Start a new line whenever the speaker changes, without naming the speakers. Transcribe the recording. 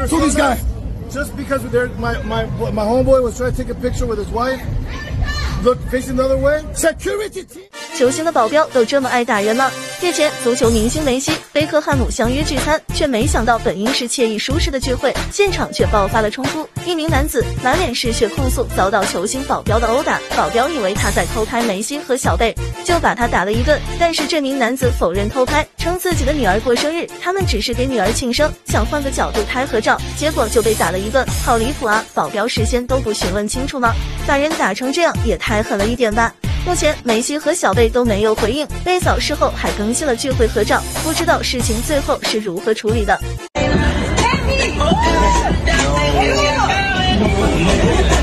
Who this guy? Just because my homeboy was trying to take a picture with his wife. Look, facing the other way. Security team.
球星的保镖都这么爱打人吗？日前，足球明星梅西、贝克汉姆相约聚餐，却没想到本应是惬意舒适的聚会，现场却爆发了冲突。一名男子满脸是血控诉遭到球星保镖的殴打，保镖以为他在偷拍梅西和小贝，就把他打了一顿。但是这名男子否认偷拍，称自己的女儿过生日，他们只是给女儿庆生，想换个角度拍合照，结果就被打了一顿，好离谱啊！保镖事先都不询问清楚吗？把人打成这样也太狠了一点吧！目前梅西和小贝都没有回应，贝嫂事后还更新了聚会合照，不知道事情最后是如何处理的。